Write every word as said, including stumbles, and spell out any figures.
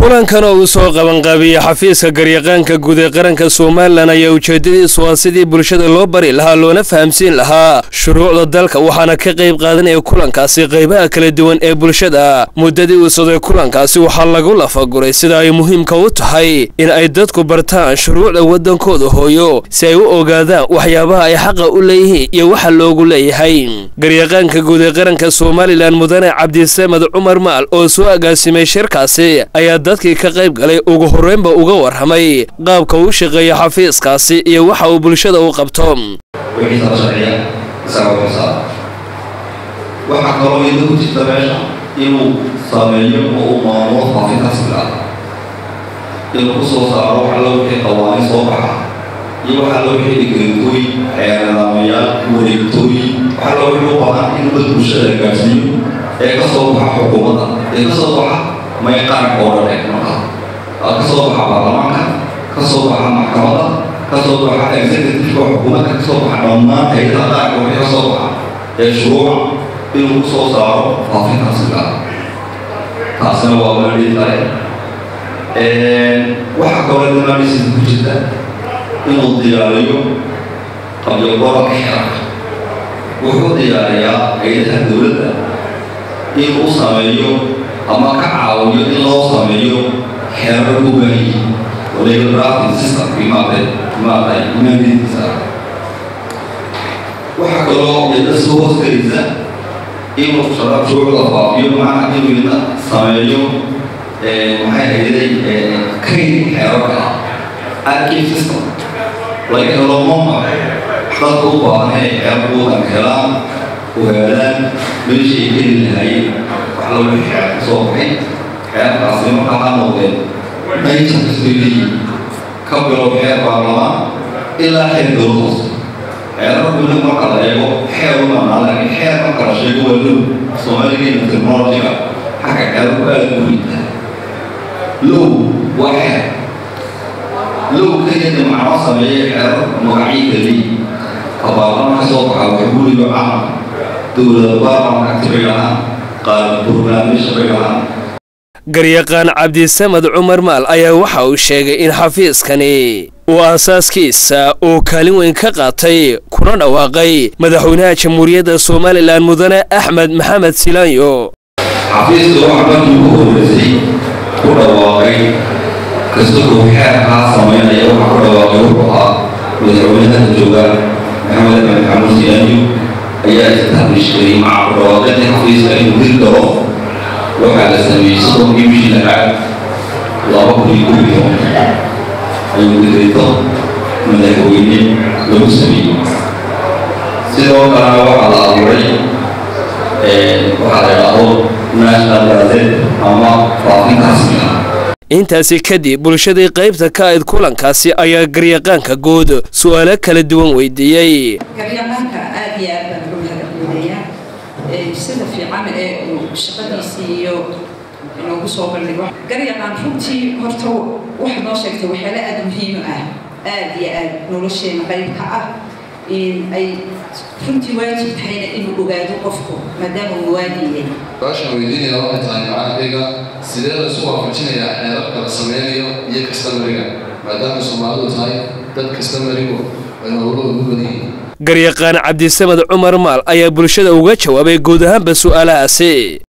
kulankan oo uu soo qaban qaabiyay xafiiska garyaqaanka guud ee qaranka Soomaaliland ayaa ujeedadiisu waa sidii bulshada loo bari lahaa loona fahamsiin lahaa shuruucda dalka waxaana ka qayb qaadanaya kulankaasi qaybaha kala duwan ee bulshada muddadii uu socday kulankaasi waxaa lagu lafaguray sida ay muhiimka u tahay in ay dadku bartaan shuruucda wadankooda hooyo si ay u ogaadaan waxyaabaha ay xaq u leeyihiin iyo waxa loogu leeyahay garyaqaanka guud ee qaranka Soomaaliland mudane Cabdisamed Cumar Maal oo soo agaasimay shirkaasi ayaa dadkii ka qayb galay ugu horeynba uga warramay qaabka uu shaqeeyo xafiiskaasi iyo waxa uu bulshada u qabto wixii sharciya sababta waxa kaloo inuu jirta meesha inuu sameeyo oo maamulo xafiiska inuu soo saaro waxa loo wixii qawaaniin soo baxa iyo waxa loo wixii digriitooy xeeladaamayaal wareegtooy waxa loo wixii u baahan in dad bulshada gaarsiiyo ee ka soo baxa xukuumadda ee ka soo baxa ما يقارن قوله لكنها كسوق حبارة كسوق محكمة كسوق حتى إكزيكتيف حكومة كسوق حرمان هيدا قارن قوله كسوق الشروع إنه كسوق صار في كسوق كسوق وعمل لي وحكوا لنا بيسيد جدا إنه الدياريو قبل يقرأ كحرة وهو الدياريا هيدا الدولة إنه صاميو أما كعاو يدي الله ساميو حرر بوجهي ولكن رافض السيستم في ماذا ماذا يمدي الإنسان وحكوا يدرسوا سكريزة إنه شراب شغل الضافيو مع إنه ينا ساميو محل يدي كريم حرر أكيد سيستم ولكن لو ما خطوا بانه يبغوا الكلام وهذا من شيء اللي لو الحياة صوبي حياة عظيمة حقا موضوع ما يتسبيلي قبل الحياة برلمان إلا حين دروس حياة ربنا مرقى لأيوه حياة ومن على حياة مرقى شيء هو اللو صومالي من التكنولوجيا حقا كانوا بألوين لو واحد لو كنت مع عصمي حياة مقعيدة لي فبرلمان صوبها وحبولي بعام دولة برلمان أكتبيرها garyaqaan Cabdisamed Cumar Maal ayaa waxa uu sheegay in xafiiskani uu aasaaskiisa uu kaalin weyn ka qaatay kuna dhawaaqay madaxweynaha Jamhuuriyadda Soomaaliland mudane Axmed Maxamed Silaanyo xafiisku waxa uu ku horeeyay ku dhawaaqay kasoo xeerka sameeynaya waxa ku dhawaaqay waxa madaxweynaha jooga Maxamed Maxamed Silaanyo ayaa istaabishay maca dhawaaqada xafiiska inuu dil daro waxa la sameeyay sidoo imshi lacag laba kun iyo kow iyo ayuu dirayto madaxweyne lagu sameeyay sidoo kale waxa la abuuray waxa la yiraahdo national gazette ama faafinta rasmiga intaasi kadib bulshadii qaybta ka ayd kulankaasi ayaa garyaqaanka guud su'aalo kala duwan weydiiyay garyaqaanka aad iyo aad baan ugu mahadcelinayaa sida fiican ee uu shaqadiisiiyo inuu soo bandhigo garyaqaan runtii horta wax noo sheegtay waxyaalo aad muhiim ah aad iyo aad nolosheena qayb ka ah in ay runtii waajib tahay inuu ogaado qofku maadaama uu waadiye baashan weydiinaya waxay tahay macnaheega sidee la isu waafajinayaa xeerarka la sameynayo iyo kastamariga maadaama Soomaalidu tahay dad kastamarigu ay howlahoodu badan yihiin garyaqaan Cabdisamed Cumar Maal ayaa bulshada uga jawaabay guud ahaanba su'aalahaasi